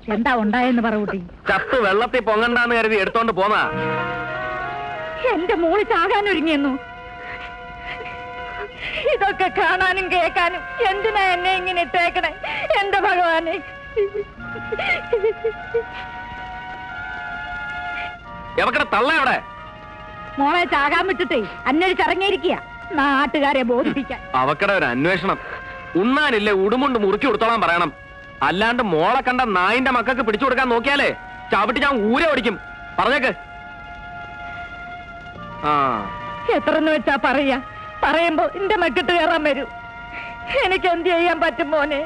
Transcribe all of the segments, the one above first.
എന്താ ഉണ്ടായെന്ന് പറ കുട്ടി. ചത്ത് വെള്ളത്തിൽ പൊങ്ങണ്ടാന്ന് കരുതി എടുത്തോണ്ട് പോന്നാ. എന്റെ മോള് ചാകാനൊരുങ്ങിയെന്നു. ഇതൊക്കെ കാണാനും കേൾക്കാനും എന്തിനാ എന്നെ ഇങ്ങനെ ഇട്ടേക്കണേ എന്റെ ഭഗവാനെ. എവക്കടെ തള്ള എവിടെ? മോളെ ചാകാൻ വിട്ടിട്ടേ അന്വേഷിച്ചിറങ്ങിയിരിക്കുക നാട്ടുകാരെ ബോധിപ്പിക്കാൻ. അവക്കടെ ഒരു അന്വേഷണം. ഉണ്ണാനില്ലേ ഉടുമുണ്ട് മുറുക്കി കൊടുത്തോളാൻ പറയണം. അല്ലാണ്ട് മോളെ കണ്ട നായിന്റെ മക്കൾക്ക് പിടിച്ചു കൊടുക്കാൻ നോക്കിയാലേ ചവിട്ടി ഞാൻ ഊരെ ഓടിക്കും. പറഞ്ഞേക്ക്. എത്രന്ന് വെച്ചാ പറയാ? പറയുമ്പോ എന്റെ മക്കിട്ട് കയറാൻ വരൂ. എനിക്ക് എന്ത് ചെയ്യാൻ പറ്റും മോനെ?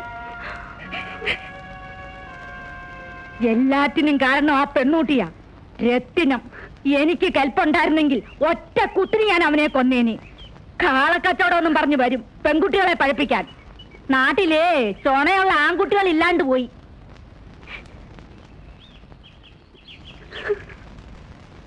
എല്ലാറ്റിനും കാരണം ആ പെണ്ണൂട്ടിയാ രത്തിനം. എനിക്ക് കൽപ്പുണ്ടായിരുന്നെങ്കിൽ ഒറ്റ കുത്തിരി ഞാൻ അവനെ കൊന്നേനെ. കാളക്കച്ചവടമൊന്നും പറഞ്ഞു വരും പെൺകുട്ടികളെ പഴപ്പിക്കാൻ. നാട്ടിലേ ചൊണയുള്ള ആൺകുട്ടികൾ ഇല്ലാണ്ട് പോയി.